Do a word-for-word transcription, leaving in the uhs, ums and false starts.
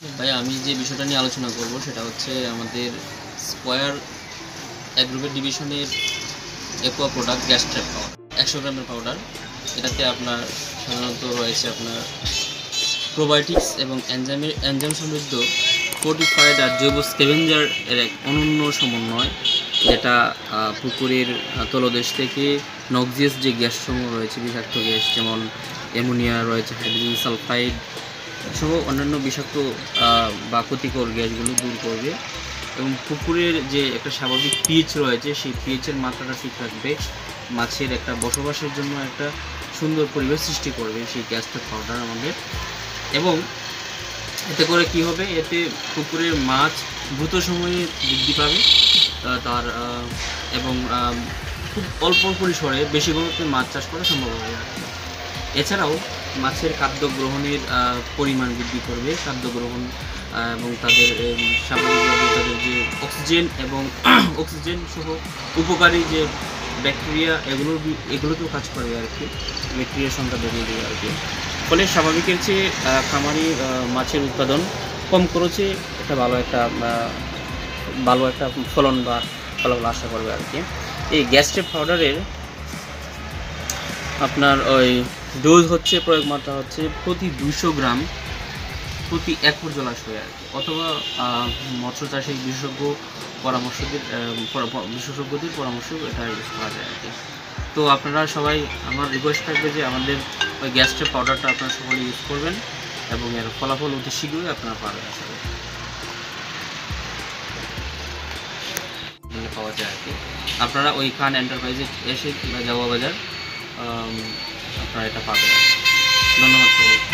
ভাই আমি যে বিষয়টা নিয়ে আলোচনা করব সেটা হচ্ছে আমাদের স্কয়ার অ্যাগ্রোভেট ডিভিশনের aqua product gas trap powder একশো গ্রামের পাউডার। এটাতে আপনার সাধারণত রয়েছে আপনার প্রোবায়োটিক্স এবং এনজাইমের এনজাইম সমৃদ্ধ ফোর্টিফাইড আর জৈব স্ক্যাভেঞ্জার এর এক অনন্য সমন্বয়, যেটা পুকুরের তলদেশ থেকে নক্সিয়াস যে গ্যাসসমূহ রয়েছে, বিষাক্ত গ্যাস যেমন অ্যামোনিয়া রয়েছে, হাইড্রোজেন সালফাইড সহ অন্যান্য বিষাক্ত বা ক্ষতিকর গ্যাসগুলো দূর করবে এবং পুকুরের যে একটা স্বাভাবিক পিএইচ রয়েছে সেই পিএইচের মাত্রাটা ঠিক রাখবে, মাছের একটা বসবাসের জন্য একটা সুন্দর পরিবেশ সৃষ্টি করবে সেই গ্যাস ট্র্যাপ পাউডার আমাদের। এবং এতে করে কি হবে, এতে পুকুরের মাছ দ্রুত সময়ে বৃদ্ধি পাবে তার এবং খুব অল্প পরিসরে বেশি ঘনত্বে মাছ চাষ করা সম্ভব হবে। এছাড়াও মাছের খাদ্য গ্রহণের পরিমাণ বৃদ্ধি করবে, খাদ্য গ্রহণ এবং তাদের স্বাভাবিকভাবে তাদের যে অক্সিজেন এবং অক্সিজেন সহ উপকারী যে ব্যাকটেরিয়া এগুলোর এগুলোতেও কাজ করবে আর কি, ব্যাকটেরিয়ার সংখ্যা বেরিয়ে দেবে আর কি। ফলে স্বাভাবিকের চেয়ে খামারি মাছের উৎপাদন কম খরচে একটা ভালো একটা ভালো একটা ফলন বা ফলাফল আশা করবে আর কি। এই গ্যাস ট্র্যাপ পাউডারের আপনার ওই ডোজ হচ্ছে, প্রয়োগ মাত্রা হচ্ছে প্রতি দুইশো গ্রাম প্রতি একর জলাশয়ে আর কি, অথবা মৎস্য চাষে বিশেষজ্ঞ পরামর্শদের বিশেষজ্ঞদের পরামর্শ এটা ইউজ করা যায় আর কি। তো আপনারা সবাই, আমার রিকোয়েস্ট থাকবে যে আমাদের ওই গ্যাস ট্র্যাপ পাউডারটা আপনারা সকলে ইউজ করবেন এবং এর ফলাফল অতি শীঘ্রই আপনারা পাবেন আসলে পাওয়া যায় আর কি। আপনারা ওই খান এন্টারপ্রাইজে এসে কিংবা জাওয়া বাজার আপনারা এটা পাবেন। ধন্যবাদ সবাই।